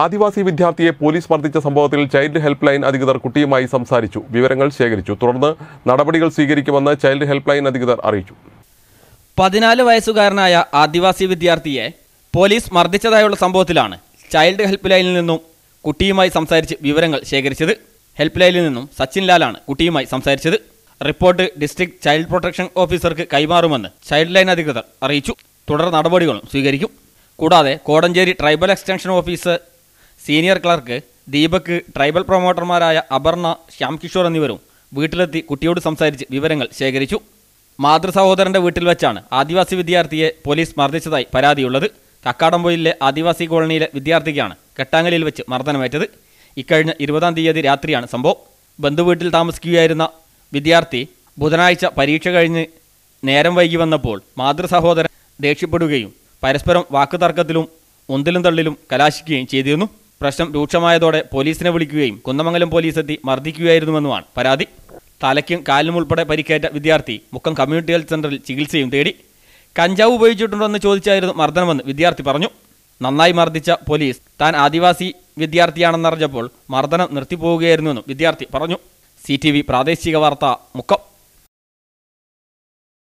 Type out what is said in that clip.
ആദിവാസി വിദ്യാർത്ഥിയെ പോലീസ് മർദ്ദിച്ച സംഭവത്തിൽ ചൈൽഡ് ഹെൽപ്പ് ലൈൻ അധികൃതർ കുട്ടിയുമായി സംസാരിച്ചു. വിവരങ്ങൾ ശേഖരിച്ചു. തുടർന്ന് നടപടികൾ സ്വീകരിക്കുമെന്ന് ചൈൽഡ് ഹെൽപ്പ് ലൈൻ അധികൃതർ അറിയിച്ചു. 14 വയസ്സുകാരനായ ആദിവാസി വിദ്യാർത്ഥിയെ പോലീസ് മർദ്ദിച്ചതായുള്ള സംഭവത്തിലാണ് ചൈൽഡ് ഹെൽപ്പ് ലൈനിൽ നിന്നും കുട്ടിയുമായി സംസാരിച്ച് വിവരങ്ങൾ ശേഖരിച്ചത്. ഹെൽപ്പ് ലൈനിൽ നിന്നും സച്ചിൻ ലാലാണ് കുട്ടിയുമായി സംസാരിച്ചത്. റിപ്പോർട്ട് ഡിസ്ട്രിക്ട് ചൈൽഡ് പ്രൊട്ടക്ഷൻ ഓഫീസർക്ക് കൈമാറുമെന്ന് ചൈൽഡ് ലൈൻ അധികൃതർ അറിയിച്ചു. തുടർ നടപടികളും സ്വീകരിക്കും. കൂടാതെ Kodanchery tribal extension officer senior clerk Deepak, tribal പ്രൊമോട്ടർമാരായ അപർണ, ശ്യാം കിഷോർ എന്നിവരും വീട്ടിലെത്തി കുട്ടിയോട് സംസാരിച്ച് വിവരങ്ങൾ ശേഖരിച്ചു. മാതൃസഹോദരന്റെ വീട്ടിൽ വെച്ചാണ് ആദിവാസി വിദ്യാർത്ഥിയെ പോലീസ് മർദ്ദിച്ചതായി പരാതിയുള്ളത്. കക്കാടംപൊയിലെ ആദിവാസി കോളനിയിലെ വിദ്യാർത്ഥിക്കാണ് കെട്ടാങ്ങലിൽ വെച്ച് മർദ്ദനമേറ്റത്. ഇക്കഴിഞ്ഞ 20-ാം തീയതി രാത്രിയാണ് സംഭവം. ബന്ധുവീട്ടിൽ താമസിക്കുകയായിരുന്ന വിദ്യാർത്ഥി ബുധനാഴ്ച പരീക്ഷ കഴിഞ്ഞ് നേരം വൈകി വന്നപ്പോൾ മാതൃസഹോദരൻ ദേഷ്യപ്പെടുകയും പരസ്പരം വാക്കുതർക്കത്തിലും ഉന്തിലും തള്ളിലും കലാശിക്കുകയും ചെയ്തിരുന്നു. പ്രശ്നം രൂക്ഷമായതോടെ പോലീസിനെ വിളിക്കുകയും കുന്നമംഗലം പോലീസ് എത്തി മർദ്ദിക്കുകയായിരുന്നുവെന്നുമാണ് പരാതി. തലയ്ക്കും കാലിനും ഉൾപ്പെടെ പരിക്കേറ്റ വിദ്യാർത്ഥി മുക്കം കമ്മ്യൂണിറ്റി ഹെൽത്ത് സെന്ററിൽ ചികിത്സയും തേടി. കഞ്ചാവ് ഉപയോഗിച്ചിട്ടുണ്ടോയെന്ന് ചോദിച്ചായിരുന്നു മർദ്ദനമെന്ന് വിദ്യാർത്ഥി പറഞ്ഞു. നന്നായി മർദ്ദിച്ച പോലീസ് താൻ ആദിവാസി വിദ്യാർത്ഥിയാണെന്നറിഞ്ഞപ്പോൾ മർദ്ദനം നിർത്തിപ്പോവുകയായിരുന്നുവെന്നും വിദ്യാർത്ഥി പറഞ്ഞു. CTV പ്രാദേശിക വാർത്ത, മുക്കം.